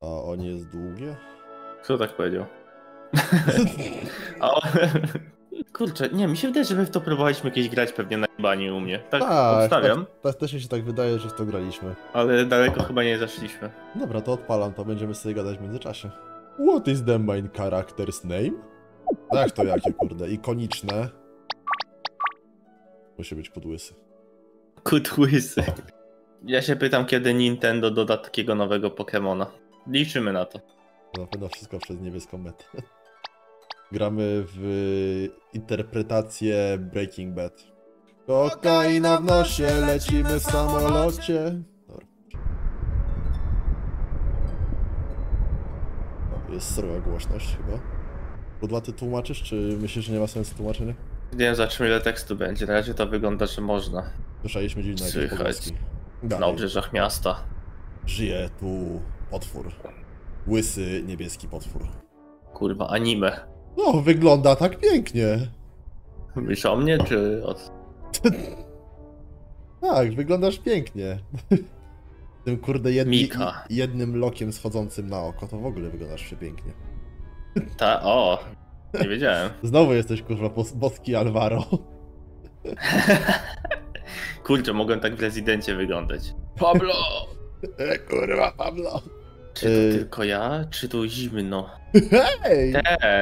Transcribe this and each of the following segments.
A on jest długie? Kto tak powiedział? Kurczę, nie, mi się wydaje, że my w to próbowaliśmy kiedyś grać pewnie na bani u mnie. Tak obstawiam. Też mi się tak wydaje, że w to graliśmy. Ale daleko chyba nie zaszliśmy. Dobra, to odpalam, to będziemy sobie gadać w międzyczasie. What is the main character's name? Jak to jakie, kurde, ikoniczne. Musi być kudłysy. Kudłysy. Ja się pytam, kiedy Nintendo doda takiego nowego Pokemona. Liczymy na to. Na pewno wszystko przez niebieską metę. Gramy w interpretację Breaking Bad. Kokaina w nosie, lecimy w samolocie. Dobra. Jest sroga głośność chyba. Kudła, ty tłumaczysz, czy myślisz, że nie ma sensu tłumaczenia? Nie wiem, zobaczymy ile tekstu będzie. Na razie to wygląda, że można. Słyszeliśmy dziwne jakieś Słychać pogłoski. na obrzeżach miasta. Żyje tu potwór. Łysy, niebieski potwór. Kurwa, anime. No, wygląda tak pięknie. Myślisz o mnie, czy od... Tak, wyglądasz pięknie. Tym kurde Mika. jednym lokiem schodzącym na oko, to w ogóle wyglądasz przepięknie. O, nie wiedziałem. Znowu jesteś kurwa boski Alvaro. Kurczę, mogłem tak w Rezydencie wyglądać. Pablo! Kurwa, Pablo. Czy to tylko ja, czy tu zimno? Hej!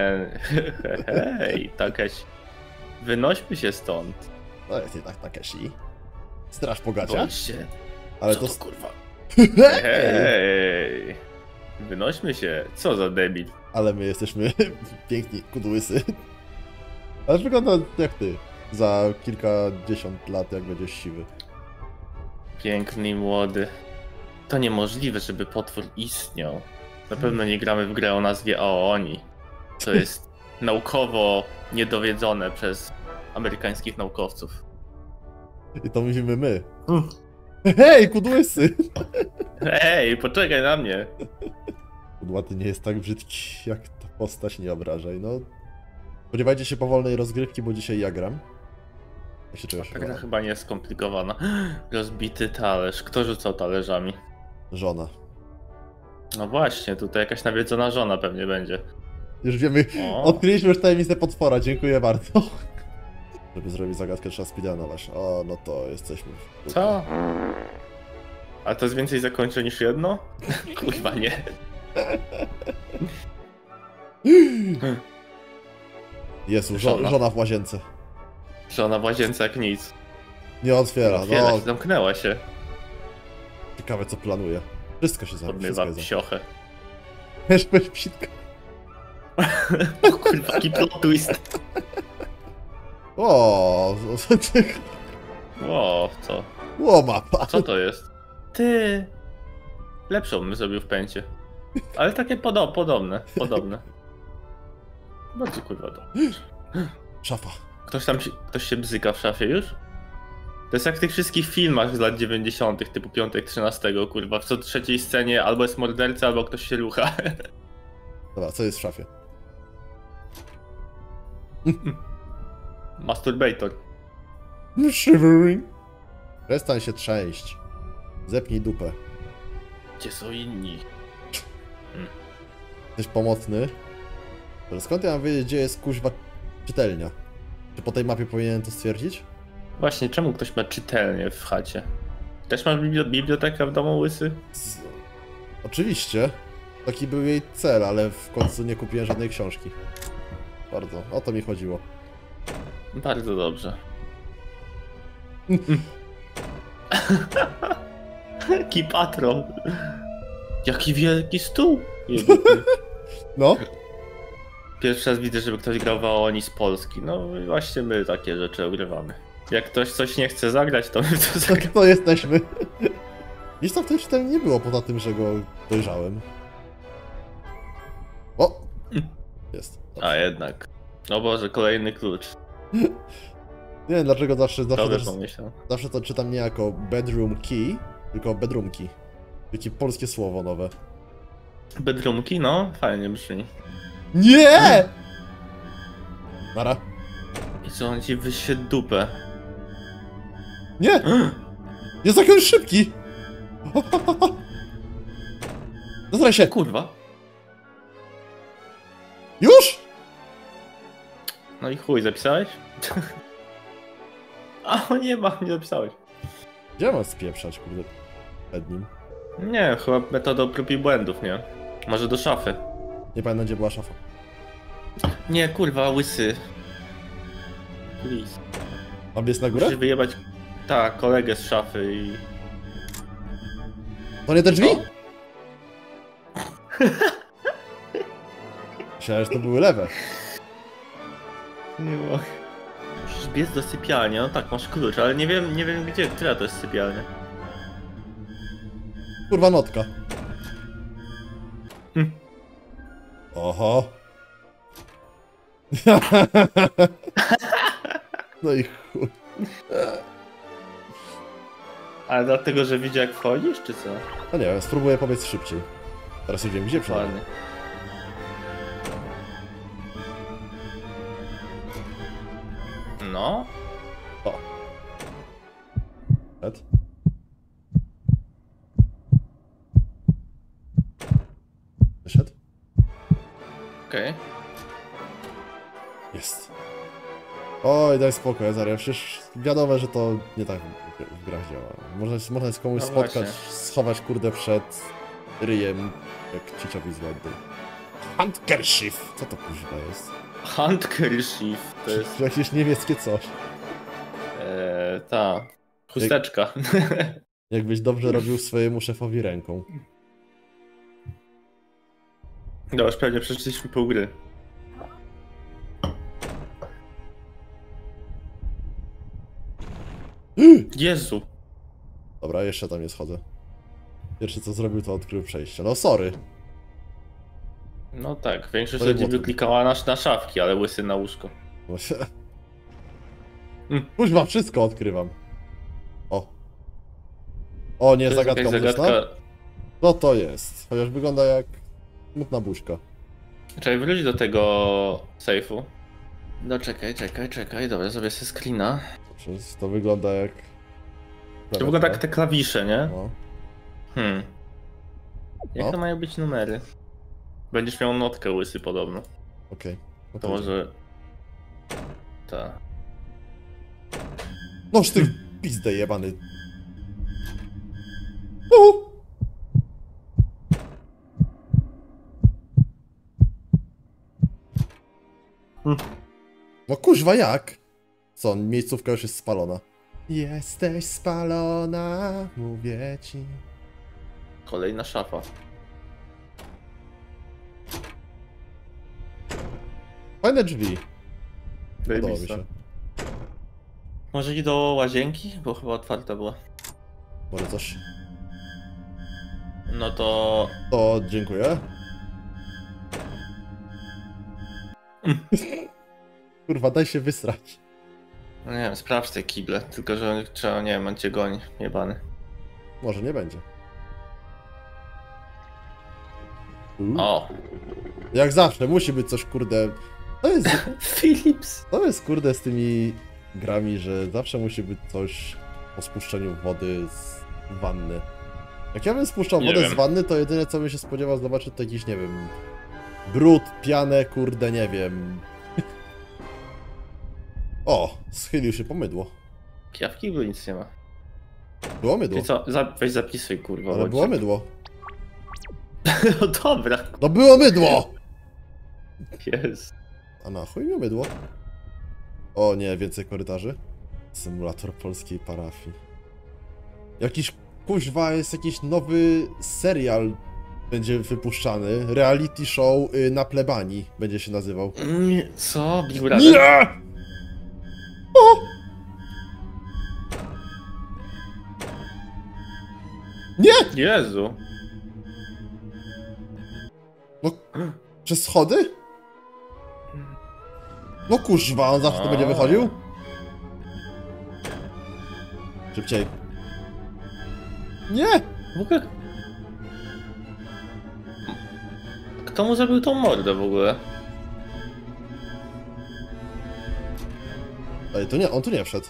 Hej, Takeshi. Wynośmy się stąd. No jest nie tak Takeshi. Straż pogacia? Boisz się. Ale Co to... to kurwa? Hej! Hej! Wynośmy się. Co za debil. Ale my jesteśmy piękni kudłysy. Ale wygląda jak ty. Za kilkadziesiąt lat, jak będziesz siwy. Piękny i młody. To niemożliwe, żeby potwór istniał. Na pewno nie gramy w grę o nazwie Aoni. To jest naukowo niedowiedzone przez amerykańskich naukowców. I to mówimy my. Hej, kudłysy! Hej, poczekaj na mnie. Kudłaty nie jest tak brzydki, jak ta postać, nie obrażaj. No, spodziewajcie się powolnej rozgrywki, bo dzisiaj ja gram. Jak się czujesz? Ta gra chyba nie jest skomplikowana. Rozbity talerz. Kto rzucał talerzami? Żona. No właśnie, tutaj jakaś nawiedzona żona pewnie będzie. Już wiemy, odkryliśmy już tajemnicę potwora, dziękuję bardzo. Żeby zrobić zagadkę, trzeba speedrunować. O, no to jesteśmy... Co? A to jest więcej zakończeń niż jedno? Kurwa nie. Jezu, żona w łazience. Żona w łazience jak nic. Nie otwiera, Otwiera no. się, zamknęła się. Ciekawe co planuje. Wszystko się zamknie. Podmywa psiochę. Wiesz, psitka. O kurwa, jaki plot twist. O, Co? o mapa. Co to jest? Ty. Lepszą bym zrobił w pęcie. Ale takie podobne. Bardzo kurwa to. Szafa. Ktoś się bzyka w szafie już? To jest jak w tych wszystkich filmach z lat 90. typu Piątek 13, kurwa. W co trzeciej scenie albo jest morderca, albo ktoś się rucha. Dobra, co jest w szafie? Masturbator. Shivering. Przestań się trzęść. Zepnij dupę. Gdzie są inni? Jesteś pomocny. Ale skąd ja mam wiedzieć, gdzie jest kuźwa czytelnia? Czy po tej mapie powinienem to stwierdzić? Właśnie, czemu ktoś ma czytelnię w chacie? Też masz bibliotekę w domu, łysy? Oczywiście. Taki był jej cel, ale w końcu nie kupiłem żadnej książki. Bardzo. O to mi chodziło. Bardzo dobrze. Jaki patron. Jaki wielki stół. No. Pierwszy raz widzę, żeby ktoś grał w Aoni z Polski. No i właśnie my takie rzeczy ogrywamy. Jak ktoś coś nie chce zagrać, to my to zagramy. To jesteśmy. Nic tam w tym czytelni nie było, poza tym, że go dojrzałem. O! Jest. A jednak. O Boże, kolejny klucz. Nie wiem dlaczego zawsze to czytam nie jako bedroom key, tylko bedroomki. Takie polskie słowo nowe. Bedroomki? No, fajnie brzmi. Nie! Nara. I co, on ci wyświetl dupę? Nie! Jest taki on szybki! Zastraj się! Kurwa. Już? No i chuj, zapisałeś? A nie ma, nie zapisałeś. Gdzie mam spieprzać, kurde, przed nim? Nie, chyba metodą prób i błędów, nie? Może do szafy. Nie pamiętam, gdzie była szafa. Nie, kurwa, łysy. Please. Mam jest na górę? Musisz wyjebać, tak, kolegę z szafy i... To nie te drzwi? Co? Myślałem, że to były lewe. Nie mogę. Musisz biec do sypialni, no tak, masz klucz, ale nie wiem gdzie, która to jest sypialnia. Kurwa notka. Hm. Oho. No i chuj. Ale dlatego, że widzi jak wchodzisz, czy co? No nie wiem, spróbuję pobiec szybciej. Teraz już wiem, gdzie przynajmniej. Ładnie. No. O. Ed? Wyszedł? Okej. Jest. Oj, daj spokój, Azaria, przecież wiadomo, że to nie tak w grach działa. Można się komuś No spotkać, właśnie. schować kurde przed ryjem, jak ciciowi z ładny. Handkerchief! Co to kuźwa jest? Handkerchief to jest... Jakieś niemieckie coś. Ta. Chusteczka. Jakbyś dobrze robił swojemu szefowi ręką. No już pewnie przeczytaliśmy pół gry. Jezu. Dobra, jeszcze tam nie schodzę. Pierwsze co zrobił, to odkrył przejście. No sorry. No tak, większość To nie ludzi było wyklikała na szafki, ale łysy na łóżko. Kuźwa, wszystko odkrywam. O. O nie, To jest zagadka jakaś muzyczna? zagadka. No to jest. Chociaż wygląda jak smutna buźka. Czekaj, wróć do tego sejfu. No czekaj, dobra, zrobię sobie screena. Przecież to wygląda jak... To wygląda jak te klawisze, nie? No. Jak No. to mają być numery? Będziesz miał notkę łysy podobno. Okej. No To może... Tak. Noż ty pizdę jebany. U! No kuźwa jak? Co, miejscówka już jest spalona. Jesteś spalona, mówię ci. Kolejna szafa. Fajne drzwi. Podoba mi Zajebista. się. Może i do łazienki? Bo chyba otwarta była. Może coś. No to... To dziękuję. Kurwa, daj się wysrać. No nie wiem, sprawdź te kible. Tylko, że trzeba, nie wiem, on cię goni. Jebany. Może nie będzie. O! Jak zawsze, musi być coś kurde. Philips! To jest kurde z tymi grami, że zawsze musi być coś o spuszczeniu wody z wanny. Jak ja bym spuszczał Nie wodę wiem. z wanny, to jedyne co bym się spodziewał zobaczyć to jakiś, nie wiem, brud, pianę, kurde, nie wiem. O, schylił się po mydło. Ja w kiblu nic nie ma. Było mydło. Ty co? Weź zapisuj, kurwa. Ale bądź było tak. mydło. No dobra. No było mydło! Jest. A na chuj mi mydło. O nie, więcej korytarzy. Symulator polskiej parafii. Jakiś kuźwa, jest jakiś nowy serial będzie wypuszczany. Reality show na plebanii będzie się nazywał. Co? Big Brother? Nie! O! Nie! Jezu. No, przez schody? No kuźwa, on zawsze tu będzie wychodził? Szybciej. Nie! W ogóle... Kto mu zrobił tą mordę w ogóle? Ej, to nie, on tu nie wszedł.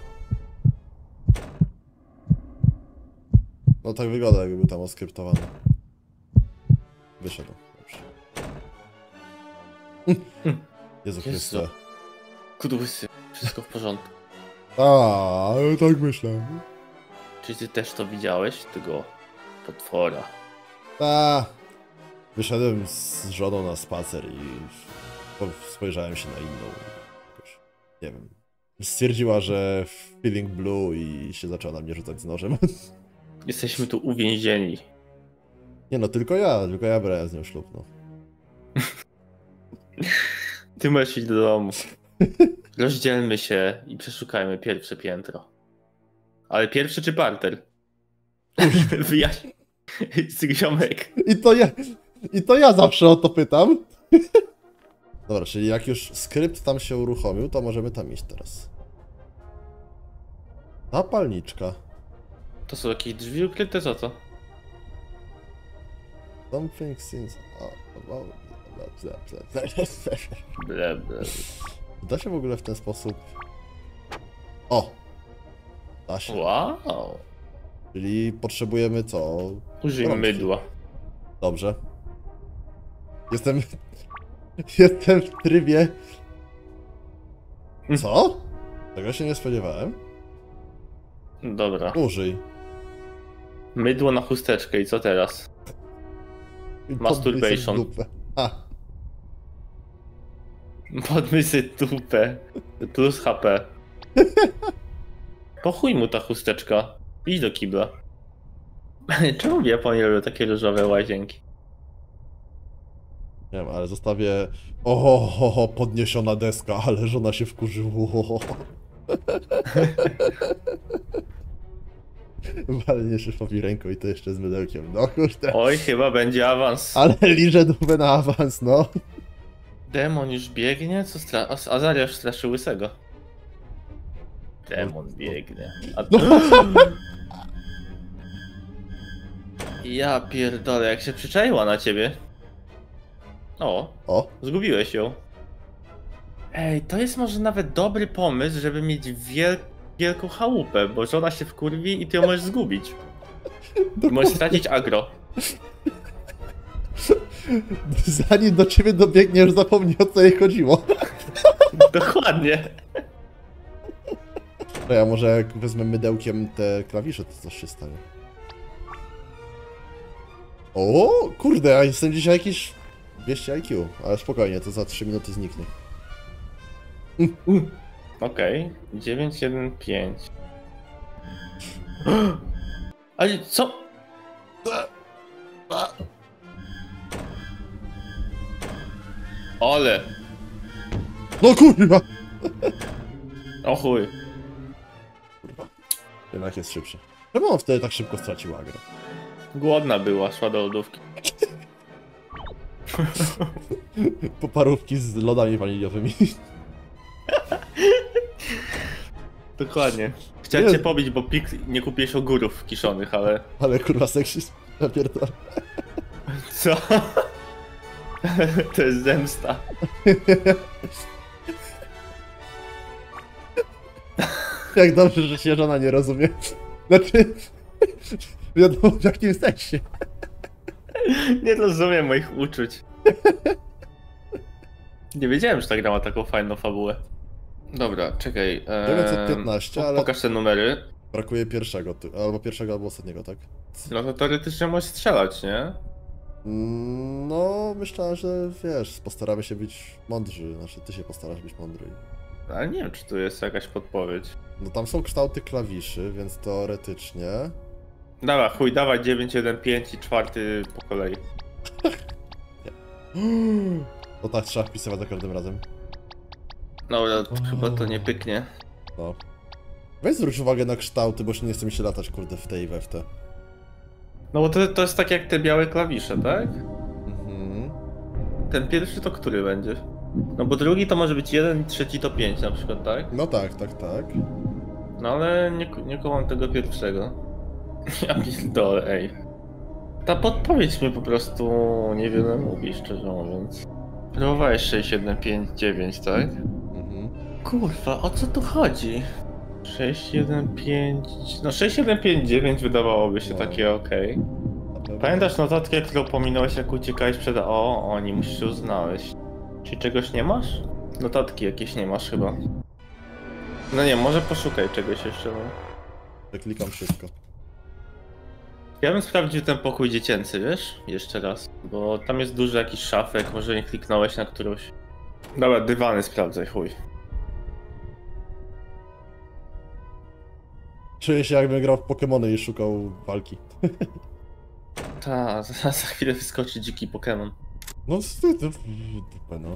No tak wygląda, jakby był tam oskryptowany. Wyszedł. Dobrze. Jezu Chryste. Jezu. Kudłysy, wszystko w porządku. A, tak myślę. Czy ty też to widziałeś, tego potwora? A, wyszedłem z żoną na spacer i spojrzałem się na inną. Jakoś, nie wiem. Stwierdziła, że feeling blue i się zaczęła na mnie rzucać z nożem. Jesteśmy tu uwięzieni. Nie no, tylko ja brałem z nią ślub, no. Ty możesz iść do domu. Rozdzielmy się i przeszukajmy pierwsze piętro. Ale pierwszy czy parter? Wyjaśnij. Ziomek. I to ja zawsze o to pytam. Dobra, czyli jak już skrypt tam się uruchomił, to możemy tam iść teraz. Zapalniczka. To są jakieś drzwi ukryte, co to? Something seems... Ble, ble. Da się w ogóle w ten sposób... O! Da się. Wow. Czyli potrzebujemy co? Użyj Rączki. mydła. Dobrze. Jestem... Jestem w trybie... Co? Tego się nie spodziewałem. Dobra. Użyj. Mydło na chusteczkę i co teraz? I Masturbation. podmyj sobie dupę. A, Podmyj sobie dupę. Plus HP. Po chuj mu ta chusteczka. Idź do kibla. Czemu w Japonii robią takie różowe łazienki? nie wiem, ale zostawię... Oho, podniesiona deska, ale żona się wkurzyła. Walnie szefowi ręką i to jeszcze z mydełkiem. No kurde. Oj, chyba będzie awans. Ale liżę dupę na awans, no. Demon już biegnie? Co Azaria już straszy łysego. Demon biegnie. A No. Ja pierdolę, jak się przyczaiła na ciebie. O, O, zgubiłeś ją. Ej, to jest może nawet dobry pomysł, żeby mieć wielką chałupę, bo żona się wkurwi i ty ją możesz zgubić. I możesz stracić agro. zanim do ciebie dobiegnie, już zapomnij o co jej chodziło. Dokładnie. To ja może jak wezmę mydełkiem te klawisze, to coś się stanie. O, kurde, ja jestem dzisiaj jakiś 200 IQ, ale spokojnie, to za 3 minuty zniknie. Okej, 915. Ale co? Ale. No kurwa! O chuj. Jednak jest szybszy. Czemu on wtedy tak szybko stracił agro? Głodna była, szła do lodówki. Po parówki z lodami waniliowymi. Dokładnie. Chciałem Nie. cię pobić, bo nie kupiłeś ogórów kiszonych, ale... Ale kurwa seksist. Ja pierdolę. Co? To jest zemsta. Jak dobrze, że się żona nie rozumie. Znaczy... Wiadomo w jakim sensie. Nie rozumiem moich uczuć. Nie wiedziałem, że ta gra ma taką fajną fabułę. Dobra, czekaj. 915, ale Pokaż te numery. brakuje pierwszego, albo ostatniego, tak? No to teoretycznie możesz strzelać, nie? No, myślałem, że wiesz, postaramy się być mądrzy. Znaczy, ty się postarasz być mądry. Ale nie wiem, czy tu jest jakaś podpowiedź. No tam są kształty klawiszy, więc teoretycznie... Dobra, chuj, dawaj 915 i czwarty po kolei. No tak, trzeba wpisywać za każdym razem. Dobra, chyba to nie pyknie. No. Weź zwróć uwagę na kształty, bo już nie chce mi się latać, kurde, w tej i we w te. No bo to jest tak jak te białe klawisze, tak? Mhm. Ten pierwszy to który będzie? No bo drugi to może być 1 i trzeci to 5 na przykład, tak? No tak. No ale nie kołam tego pierwszego. Ja pierdolę, ej. Ta podpowiedź mi po prostu niewiele mówi, szczerze mówiąc. Próbowałeś 6159, tak? Mhm. Kurwa, o co tu chodzi? 615... No 6159 wydawałoby się No. takie okej. Pamiętasz notatkę, którą pominąłeś, jak uciekałeś przed oni musisz ją znaleźć. Czy czegoś nie masz? Notatki jakieś nie masz chyba. No nie, może poszukaj czegoś jeszcze. No. Klikam wszystko. Ja bym sprawdził ten pokój dziecięcy, wiesz? Jeszcze raz. Bo tam jest dużo jakichś szafek, może nie kliknąłeś na którąś. Dobra, dywany sprawdzaj, chuj. Czuję się, jakbym grał w Pokemony i szukał walki. Ta, za chwilę wyskoczy dziki Pokémon. No, dupę, no.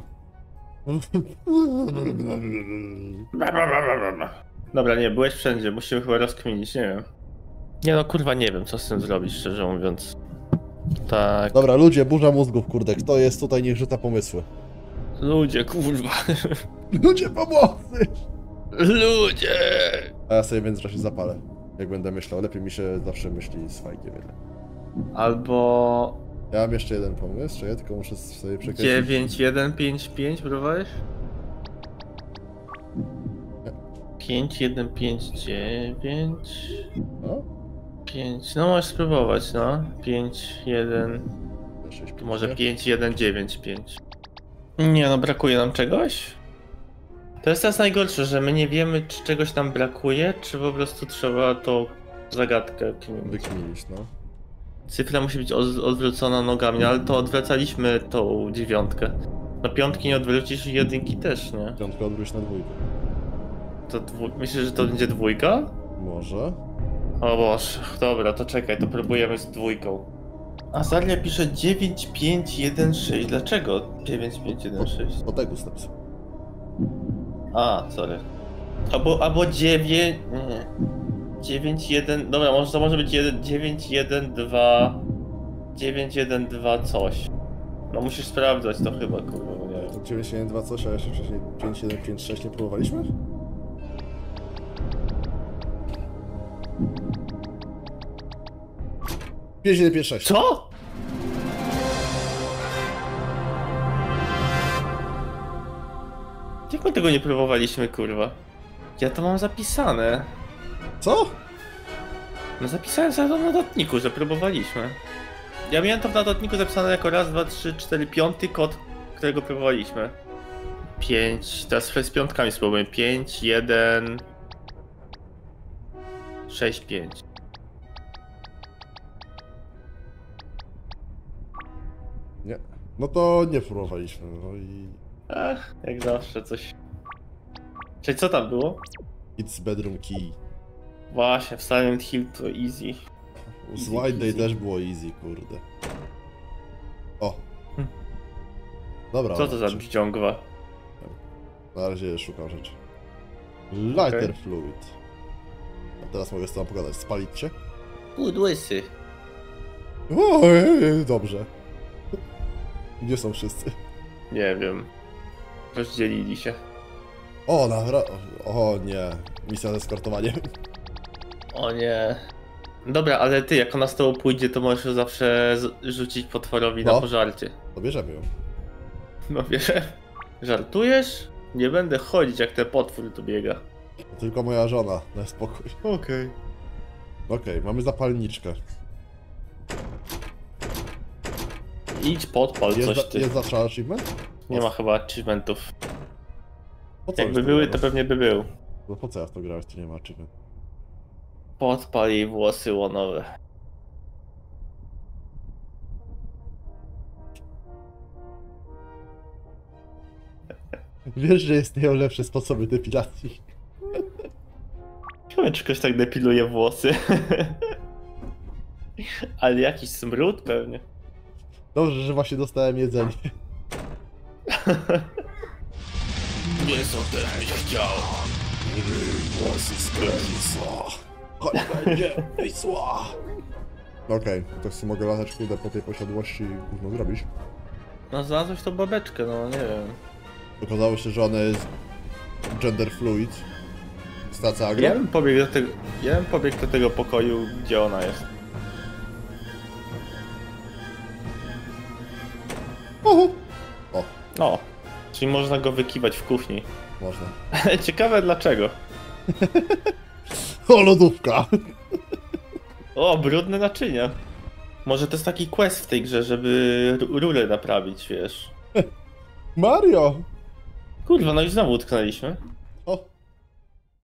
Dobra, nie, byłeś wszędzie, musimy chyba rozkminić, nie wiem. Nie no, kurwa nie wiem, co z tym zrobić, szczerze mówiąc. Tak. Dobra, ludzie, burza mózgów, kurde. Kto jest tutaj, niech rzuca pomysły. Ludzie, kurwa. Ludzie, pomocy! Ludzie! A ja sobie w międzyczasie zapalę. Jak będę myślał, lepiej mi się zawsze myśli z fajkiem. Albo... Ja mam jeszcze jeden pomysł, czy ja tylko muszę sobie przekreślić. 9155 próbowałeś? 5159 No? 5, no możesz spróbować, no. 51, 6, może 5195. Nie no, brakuje nam czegoś? To jest teraz najgorsze, że my nie wiemy, czy czegoś nam brakuje, czy po prostu trzeba tą zagadkę kminić. Wykminić, no. Cyfra musi być odwrócona nogami, ale to odwracaliśmy tą 9. No 5 nie odwrócisz i 1 też, nie? Piątkę odwróć na dwójkę. To myślisz, że to będzie 2? Może. O Boże, dobra, to czekaj, to próbujemy z 2. Azaria pisze 9516, dlaczego 9516? O tego steps. A, sorry. Albo 9... nie. 91... Dobra, może to może być 912... 912 coś. No musisz sprawdzać to chyba, kurwa, bo nie wiem. 972 coś, a jeszcze wcześniej 5756 nie próbowaliśmy? Pięć, 1, 5, 6. Co?! Jak my tego nie próbowaliśmy, kurwa? Ja to mam zapisane. Co? No zapisałem sobie to w notatniku, że próbowaliśmy. Ja miałem to w notatniku zapisane jako raz, 2, 3, 4, 5 kod, którego próbowaliśmy. 5, teraz z 5 spróbujemy. 5, 1... 6, 5. Nie. No to nie próbowaliśmy, no i... Ach, jak zawsze coś. Czyli co tam było? It's bedroom key. Właśnie, w Silent Hill to easy. Z White Day też było easy, kurde. O. Dobra. Co to za bździągwa? Na razie szukam rzeczy. Lighter Okay. fluid. A teraz mogę z tobą pogadać. Spalić cię? Łysy. O, dobrze. Gdzie są wszyscy? Nie wiem. Rozdzielili się. O, o nie. Misja ze eskortowaniem. O nie. Dobra, ale ty, jak ona z tobą pójdzie, to możesz ją zawsze rzucić potworowi na pożarcie. To bierzemy ją. No wiesz, żartujesz? Nie będę chodzić, jak ten potwór tu biega. To tylko moja żona, na spokój. Okej. Okej, mamy zapalniczkę. Idź podpal coś ty. Jest zawsze achievement? Nie ma chyba achievementów. Po co Jakby już były, to to grałeś? pewnie by był. No po co ja w to grałeś, to nie ma achievement. Podpal jej włosy łonowe. Wiesz, że istnieją lepsze sposoby depilacji. Ciekawe, czy ktoś tak depiluje włosy. Ale jakiś smród pewnie. Dobrze, że właśnie dostałem jedzenie. Mięso też byś chciał. Włosy z Wisła. Chodź, będzie Wisła. Okej, to chcę mogę latać kurde po tej posiadłości i gówno zrobić. No znalazłeś tą babeczkę, no nie wiem. Okazało się, że ona jest gender fluid. Stacja agro? Ja bym pobiegł do tego pokoju, gdzie ona jest. Oho. O, O, czyli można go wykiwać w kuchni. można. Ciekawe dlaczego. O, lodówka! O, brudne naczynia. Może to jest taki quest w tej grze, żeby rurę naprawić, wiesz. Mario! Kurwa, no i znowu utknęliśmy.